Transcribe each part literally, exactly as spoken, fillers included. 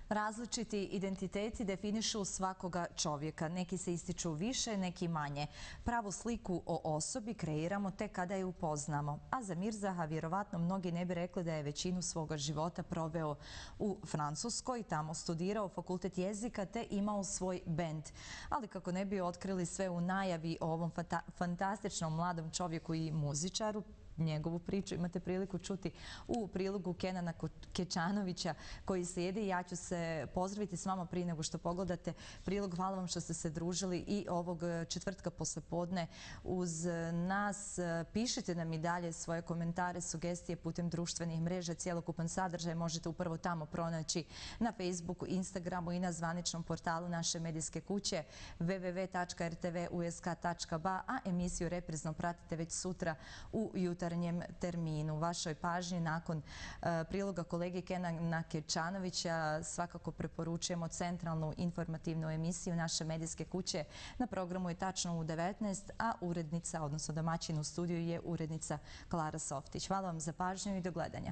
Različiti identiteti definišu svakoga čovjeka. Neki se ističu više, neki manje. Pravu sliku o osobi kreiramo tek kada je upoznamo. A za Mirzaha vjerovatno mnogi ne bi rekli da je većinu svoga života proveo u Francuskoj, tamo studirao fakultet jezika te imao svoj bend. Ali kako ne bi otkrili sve u najavi o ovom fanta fantastičnom mladom čovjeku i muzičaru, njegovu priču imate priliku čuti u prilogu Kenana Kečanovića koji slijedi. Ja ću se pozdraviti s vama prije nego što pogledate prilog. Hvala vam što ste se družili i ovog četvrtka poslepodne uz nas. Pišite nam i dalje svoje komentare, sugestije putem društvenih mreža. Cijelokupan sadržaj možete upravo tamo pronaći na Facebooku, Instagramu i na zvaničnom portalu naše medijske kuće w w w tačka r t v u s k tačka b a, a emisiju reprizno pratite već sutra u jutarnjem terminu. Vašoj pažnji nakon uh, priloga kolege Kenana Kečanovića svakako preporučujemo centralnu informativnu emisiju naše medijske kuće. Na programu je tačno u devetnaest, a urednica, odnosno domaćin u studiju je urednica Klara Softić. Hvala vam za pažnju i do gledanja.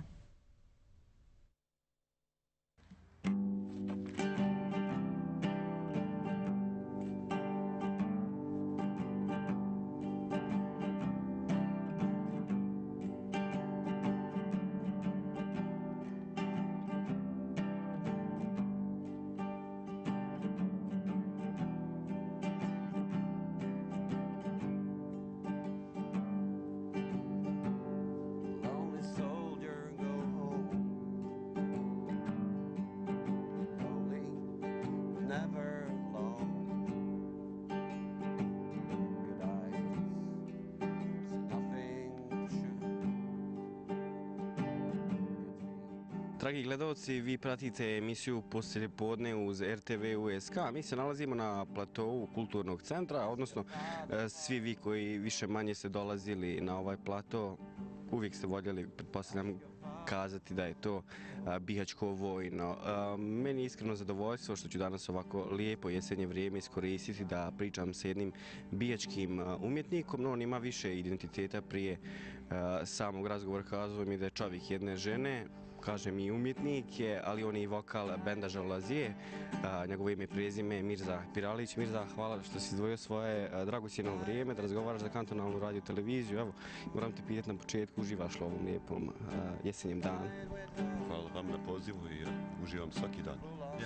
Dragi gledalci, vi pratite emisiju Poslijepodne uz R T V U S K. Mi se nalazimo na platovu kulturnog centra, odnosno svi vi koji više manje ste dolazili na ovaj plato, uvijek ste voljeli, pretpostavljam, kazati da je to bihaćko vojno. Meni je iskreno zadovoljstvo što ću danas ovako lijepo jesenje vrijeme iskoristiti da pričam s jednim bihaćkim umjetnikom, no on ima više identiteta prije samog razgovora. Kazao mi da je čovjek jedne žene, kažem i umjetnik je, ali on je i vokal benda Žalazije. Njegovo ime i prezime je Mirza Piralić. Mirza, hvala što si izdvojio svoje dragocjeno vrijeme da razgovaraš za kantonalnu radio televiziju. Evo, moram te pitati na početku, uživaš li ovom lijepom jesenjem danu? Hvala vam na pozivu i uživam svaki dan.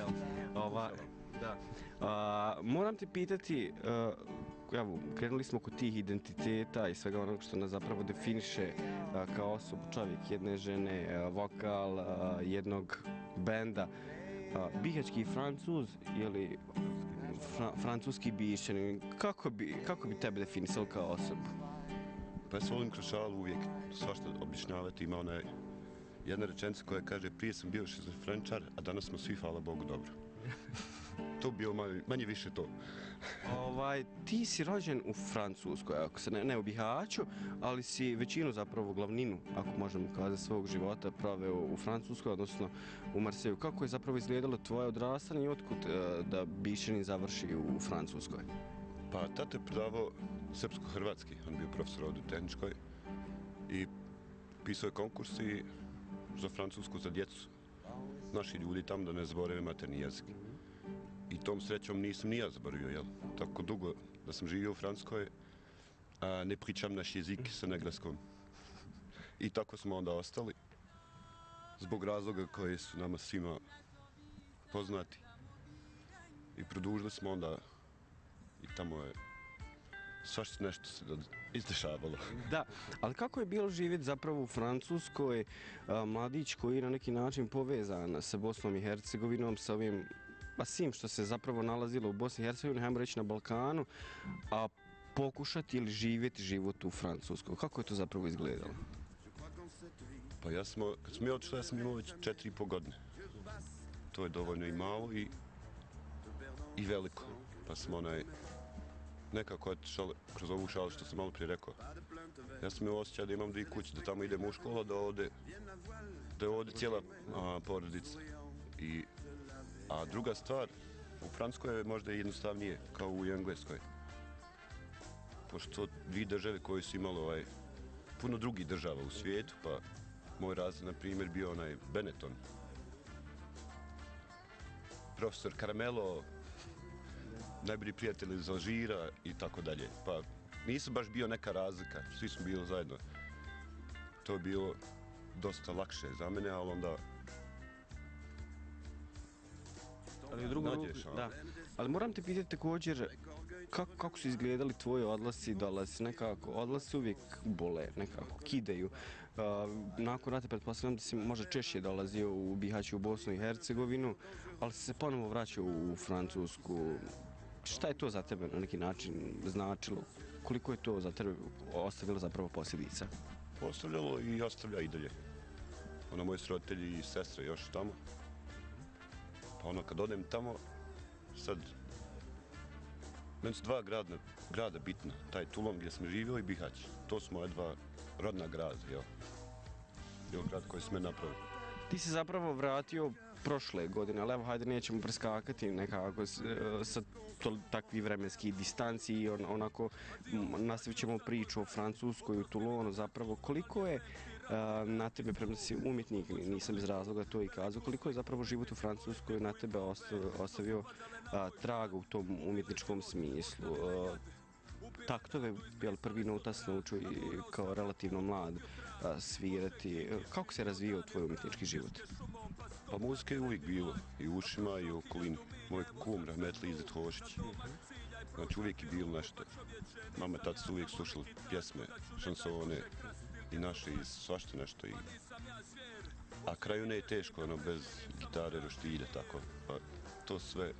Ova, da. A, moram te pitati, a, evo, krenuli smo kod tih identiteta i svega onog što nas zapravo definiše a, kao osobu, čovjek jedne žene, a, vokal a, jednog benda. A, bihaćki Francuz ili fra, francuski bišćanin, kako bi, kako bi tebe definisali kao osobu? Pa ja se volim kroz šalu uvijek svašta objašnjavati. Ima ona jedna rečenica koja kaže prije sam bio šizofrenčar, a danas smo svi, hvala Bogu, dobro. To bi bio manje, manje više to. Ovaj, ti si rođen u Francuskoj, ako se ne, ne u Bihaću, ali si većinu, zapravo glavninu, ako možemo kazati, svog života proveo u Francuskoj, odnosno u Marseju. Kako je zapravo izgledalo tvoje odrastanje i otkud da bišćanin završi u Francuskoj? Pa tata je predavao srpsko-hrvatski, on bio profesor ovdje u tehničkoj i pisao je konkursi za Francusku, za djecu. Naši ljudi tamo da ne zaborave materni jezik. I tom srećom nisam ni ja zaboravio, jel? Tako dugo da sam živio u Francuskoj, a ne pričam naš jezik sa engleskom. I tako smo onda ostali, zbog razloga koji su nama svima poznati. I produžili smo onda i tamo je svašta nešto se izdešavalo. Da, ali kako je bilo živjeti zapravo u Francuskoj, a, mladić koji je na neki način povezan sa Bosnom i Hercegovinom, sa ovim, pa svim što se zapravo nalazilo u Bosni i Hercegovini, hajmo reći na Balkanu, a pokušati ili živjeti život u Francuskoj. Kako je to zapravo izgledalo? Pa ja smo, kad smo mi odšli, ja sam imao već četiri i po godine. To je dovoljno i malo i, i veliko. Pa smo onaj, nekako otišao kroz ovu šalu što sam malo prije rekao. Ja sam imao osjećaj da imam dvije kuće, da tamo idem u školu, da ovdje, da je ovdje cijela a, porodica. I, a druga stvar, u Francuskoj je možda jednostavnije, kao u Engleskoj. Pošto to dvije države koje su imali ovaj, puno drugih država u svijetu, pa moj razred, na primjer, bio onaj Benetton. profesor Caramelo, najbolji prijatelj iz Alžira i tako dalje. Pa nisam baš bio neka razlika, svi smo bili zajedno. To je bilo dosta lakše za mene, ali onda Ali, u drugu ruku, nađeš, a? da. Ali moram te pitati također kako, kako su izgledali tvoji odlasci i dolasci, nekako, odlasci uvijek bole, nekako, kidaju. Uh, nakon rata pretpostavljam da si možda češće dolazio u Bihać u Bosnu i Hercegovinu, ali si se ponovo vraćao u Francusku. Šta je to za tebe na neki način značilo? Koliko je to za tebe ostavilo zapravo posljedica? ostavljalo i ostavlja i dalje. Ono, moji su roditelji i sestre još tamo. Pa ono, kad odem tamo, sad, meni su dva grada, grada bitna. Taj Toulon gdje sam živio i Bihać. To su moje dva rodna grada, jel? Jel grad koji sam me napravio. Ti se zapravo vratio prošle godine, ali evo hajde nećemo preskakati nekako s- e, sa to, takvi vremenski distanci i on, onako m, nastavit ćemo priču o Francuskoj u Toulonu zapravo. Koliko je e, na tebe, premda si umjetnik, nisam iz razloga to i kazao, koliko je zapravo život u Francuskoj na tebe ostavio, ostavio a, traga u tom umjetničkom smislu? E, taktove, jel, prvi nota sam naučio i kao relativno mlad a, svirati. E, Kako se razvijao tvoj umjetnički život? Pa muzika je uvijek bilo, i u ušima i u okolini. Moj kum, rahmetli Izet Hošić. Znači uvijek je bilo nešto. Mama i tata su uvijek slušali pjesme, šansone i naše i svašta nešto. I... A kraju ne je teško, ono, bez gitare, roštilja, tako. Pa to sve,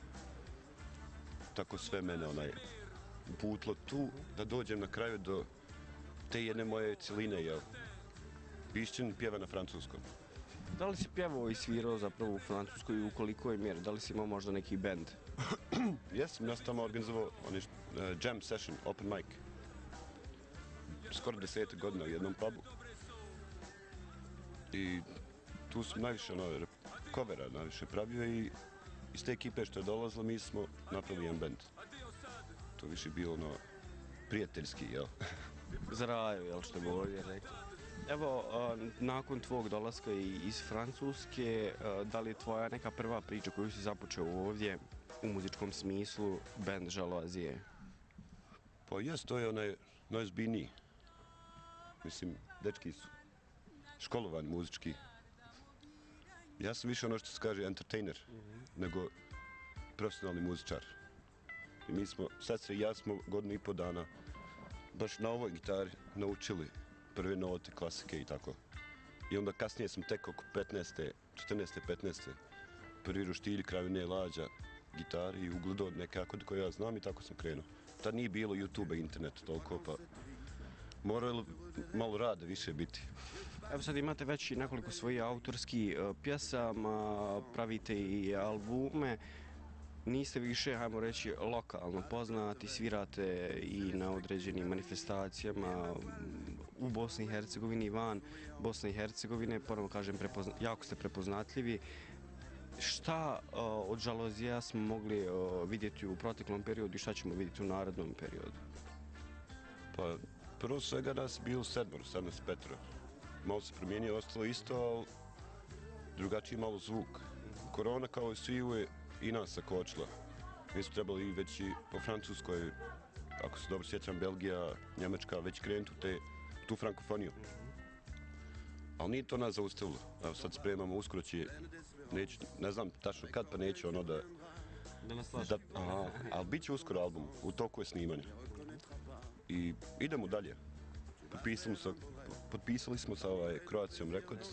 tako sve mene onaj uputilo tu da dođem na kraju do te jedne moje cijeline, jel? Bišćin pjeva na francuskom. Da li si pjevao i svirao zapravo u Francuskoj i u koliko je mjeri? Da li si imao možda neki band? Jesam, ja sam tamo organizovao onaj uh, jam session, open mic. Skoro desetak godina u jednom pubu. I tu sam najviše ono, rep- covera najviše pravio i iz te ekipe što je dolazilo mi smo napravili jedan band. To više bilo ono prijateljski, jel? Zraju, jel što bi ovdje rekli. Evo, a, nakon tvog dolaska i- iz Francuske, a, da li je tvoja neka prva priča koju si započeo ovdje u muzičkom smislu band Žaloazije? Pa jes, to je onaj najozbiljniji. Mislim, dečki su školovani muzički. Ja sam više ono što se kaže entertainer, nego profesionalni muzičar. I mi smo, sestre i ja smo godinu i po dana baš na ovoj gitari naučili prve note, klasike i tako. I onda kasnije sam tek oko petnaeste, četrnaeste, petnaeste prvi roštilj, kravine, lađa, gitari i ugledao neke akorde koje ja znam i tako sam krenuo. Tad nije bilo YouTube i interneta toliko, pa moralo malo rada više biti. Evo sad imate već i nekoliko svojih autorskih e, pjesama, pravite i albume. Niste više, hajmo reći, lokalno poznati, svirate i na određenim manifestacijama u Bosni i Hercegovini i van Bosne i Hercegovine, ponovno kažem, prepozna- jako ste prepoznatljivi. Šta uh, od Žalozija smo mogli uh, vidjeti u proteklom periodu i šta ćemo vidjeti u narednom periodu? Pa prvo svega nas je bilo sedmoro, sad nas petro. Malo se promijenio, ostalo isto, ali drugačiji malo zvuk. Korona kao i svi je i nas sakočila. Mi smo trebali već i po Francuskoj, ako se dobro sjećam, Belgija, Njemačka, već krenuti u te, tu frankofoniju. Ali nije to nas zaustavilo. Evo sad spremamo, uskoro će, neću, ne znam tačno kad, pa neću ono da... Da nas da aha, ali bit će uskoro album, u toku je snimanje. I idemo dalje. Potpisali, sa, potpisali smo sa ovaj Croatium Records.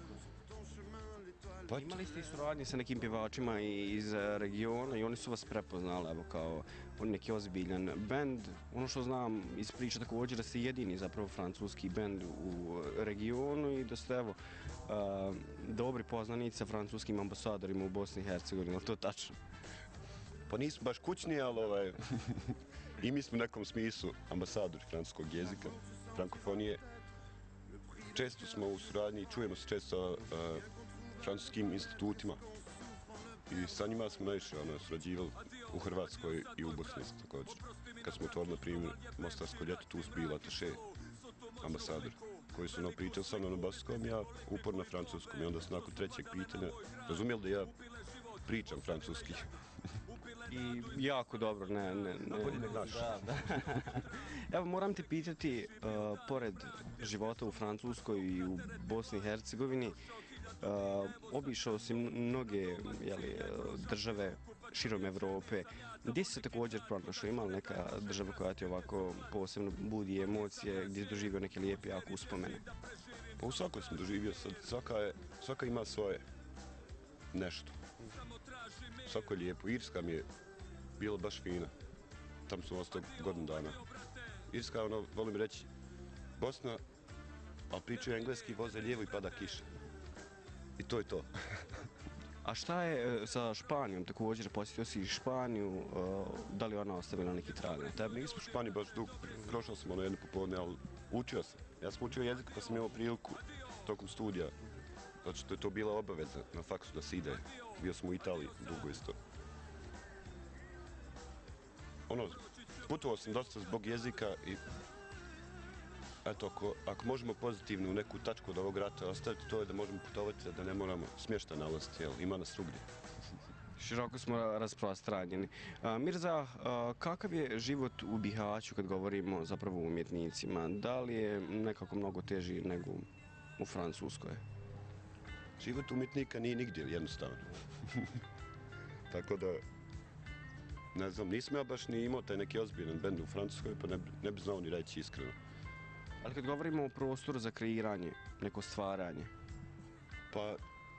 Pa eto, Imali ste i suradnje sa nekim pjevačima i- iz e, regiona i oni su vas prepoznali evo kao on neki ozbiljan bend. Ono što znam iz priče također da ste jedini zapravo francuski bend u e, regionu i da ste evo a, dobri poznanici sa francuskim ambasadorima u Bosni i Hercegovini, je li to tačno? pa nismo baš kućni, ali ovaj, i mi smo u nekom smislu ambasadori francuskog jezika, frankofonije. Često smo u suradnji i čujemo se često sa uh, francuskim institutima. I sa njima smo najviše ono, surađivali u Hrvatskoj i u Bosni isto također. Kad smo otvorili, na primjer, Mostarsko ljeto, tu su bili ataše, ambasador, koji su ono pričali sa mnom na bosanskom, ja uporno na francuskom. I onda su nakon trećeg pitanja razumjeli da ja pričam francuski. I jako dobro, ne, ne, ne. Bolje nego naš. Da, da. Evo, moram te pitati, uh, pored života u Francuskoj i u Bosni i Hercegovini, uh, obišao si mnoge jeli, države širom Evrope. Gdje si se također pronašao? Ima li neka država koja ti ovako posebno budi emocije, gdje si doživio neke lijepe jako uspomene? Pa u svakoj sam doživio, sad svaka, je, svaka ima svoje nešto. Svako je lijepo. Irska mi je bila baš fina. Tam sam ostao godinu dana. Irska, ono, volim reći, Bosna, ali pričaju engleski, voze lijevo i pada kiša. I to je to. A šta je sa Španijom? Također posjetio si Španiju, da li ona ostavila neki trag na tebe? Nisam u Španiji baš dug, prošao sam ono jedno popodne, ali učio sam. Ja sam učio jezik pa sam imao priliku tokom studija, zato što je to bila obaveza na faksu da se ide. Bio sam u Italiji dugo isto. Ono, putovao sam dosta zbog jezika i eto, ako, ako možemo pozitivno u neku tačku od ovog rata ostaviti, to je da možemo putovati, da ne moramo smještaj nalaziti, jel, ima nas svugdje. Široko smo rasprostranjeni. A, Mirza, a, kakav je život u Bihaću kad govorimo zapravo o umjetnicima? Da li je nekako mnogo teži nego u Francuskoj? Život umjetnika nije nigdje jednostavno. Tako da, ne znam, nisam ja baš ni imao taj neki ozbiljan bend u Francuskoj, pa ne, ne bi znao ni reći iskreno. Ali kad govorimo o prostoru za kreiranje, neko stvaranje? Pa,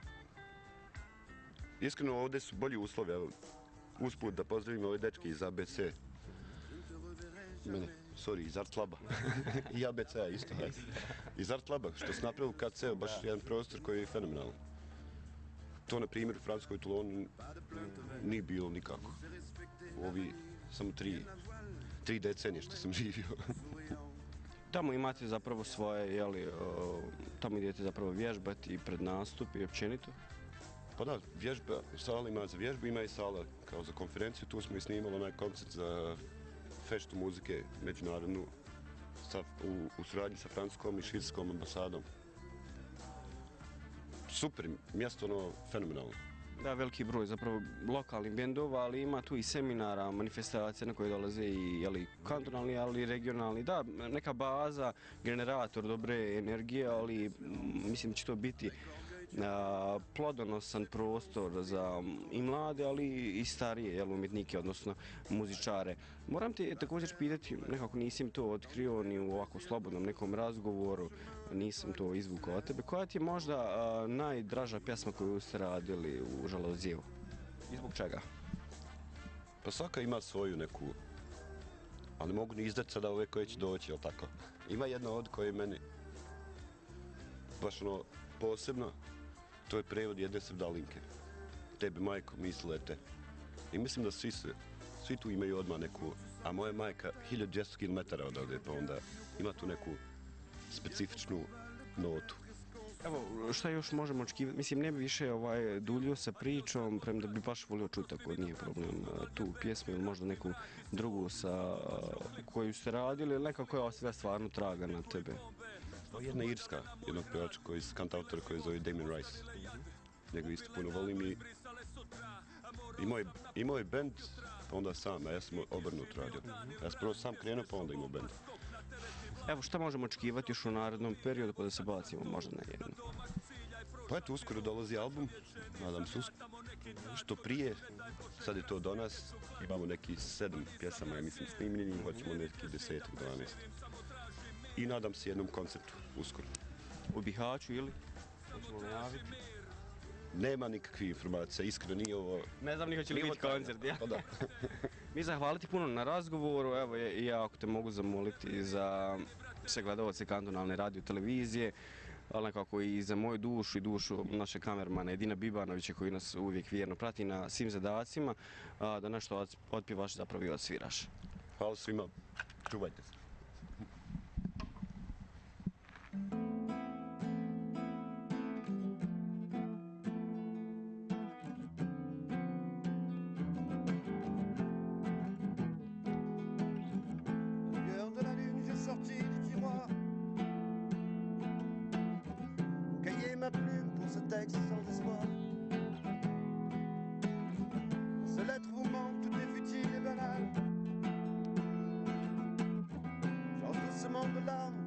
iskreno ovdje su bolji uslovi, evo, usput da pozdravim ove dečke iz A B C. Mene, sorry, iz Artlaba. I A B C-a isto, hajde. Iz Artlaba, što su napravili u K C-u, baš jedan prostor koji je fenomenalan. To, na primjer, u Francuskoj Toulonu nije bilo nikako. U ovi samo tri, tri decenije što sam živio. Tamo imate zapravo svoje, jeli, o, tamo idete zapravo vježbati pred nastup i općenito? Pa da, vježba, sala ima za vježbu, ima i sala kao za konferenciju. Tu smo i snimali onaj koncert za feštu muzike međunarodnu sa, u, u suradnji sa francuskom i švicarskom ambasadom. Super, mjesto ono fenomenalno. Da, veliki broj zapravo lokalnih bendova, ali ima tu i seminara, manifestacije na koje dolaze i jeli, kantonalni, ali i regionalni. Da, neka baza, generator dobre energije, ali mislim da će to biti a, plodonosan prostor za i mlade, ali i starije jel, umjetnike, odnosno muzičare. Moram te također pitati, nekako nisam to otkrio ni u ovako slobodnom nekom razgovoru, nisam to izvukao od tebe. Koja ti je možda a, najdraža pjesma koju ste radili u Žalozijevu? I zbog čega? Pa svaka ima svoju neku, ali ne mogu ni izdati sada ove koje će doći, jel tako? Ima jedna od koje je meni baš ono posebno, to je prevod jedne Sevdalinke. Tebi majko mislile te. I mislim da svi se, svi tu imaju odmah neku, a moja majka hiljadu dvjesto kilometara odavde, pa onda ima tu neku specifičnu notu. Evo, šta još možemo očekivati? Mislim, ne bi više ovaj, duljio sa pričom, premda bi baš volio čuti ako nije problem tu pjesmu ili možda neku drugu sa koju ste radili ili neka koja ostavlja stvarno traga na tebe. To je jedna irska, jednog pevača koji je kantautora koji zove Damien Rice. Njega isto puno volim i imao je, imao je band, pa onda sam, a ja sam obrnut radio. Ja sam prvo sam krenuo, pa onda imao band. Evo, šta možemo očekivati još u narednom periodu pa da se bacimo možda na jednu? Pa eto, uskoro dolazi album, nadam se što prije, sad je to do nas, imamo neki sedam pjesama, ja mislim, snimljeni, hoćemo neki deset, dvanaest. I nadam se jednom koncertu, uskoro. U Bihaću ili? Hoćemo najaviti? Nema nikakvih informacija, iskreno nije ovo... Ne znam ni hoće li biti koncert, ja? Pa da. Mi zahvaliti puno na razgovoru, evo i ja ako te mogu zamoliti za sve gledalce kantonalne radio televizije, ali nekako i za moju dušu i dušu naše kamermana Edina Bibanovića koji nas uvijek vjerno prati na svim zadacima, da nešto otpjevaš zapravo i odsviraš. Hvala svima, čuvajte se. Ma plume pour ce texte sans espoir. ce monde-là.